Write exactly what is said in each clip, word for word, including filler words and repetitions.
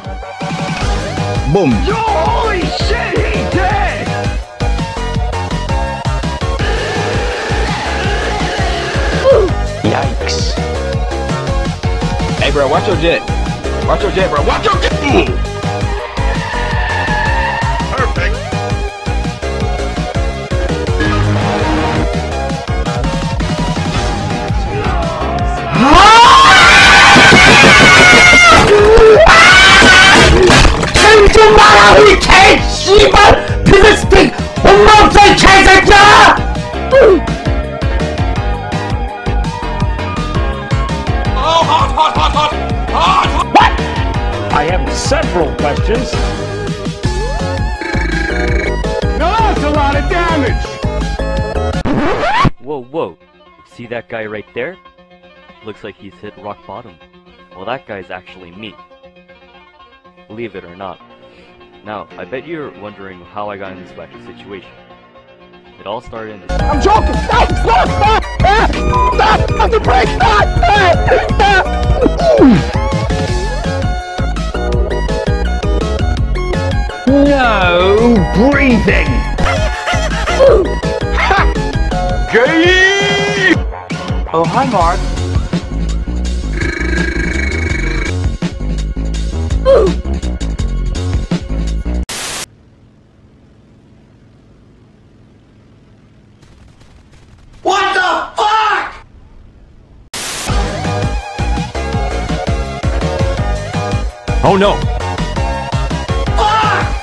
Boom. Yo, holy shit, he dead! Yikes. Hey bro, watch your jet. Watch your jet, bro. Watch your jet! Mm. Perfect. 좀 마라 이 개 씨발 피스틱 엄마 없어 이 개새끼야! Oh, hot, hot, hot, hot, hot, hot. What? I have several questions. No, that's a lot of damage. Whoa, whoa. See that guy right there? Looks like he's hit rock bottom. Well, that guy's actually me. Believe it or not. Now, I bet you're wondering how I got in this wacky situation. It all started in this- I'm joking! Stop! Stop! Stop! Ah! Stop! Stop the brake! Stop! Ah! Stop! No breathing! Gay! Oh, hi, Mark. What the fuck? Oh no! Fuck!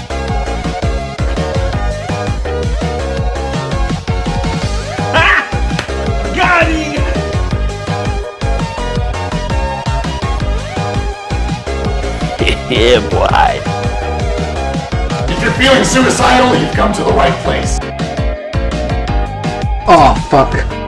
Ah! Got him! Yeah, boy. If you're feeling suicidal, you've come to the right place. Oh, fuck.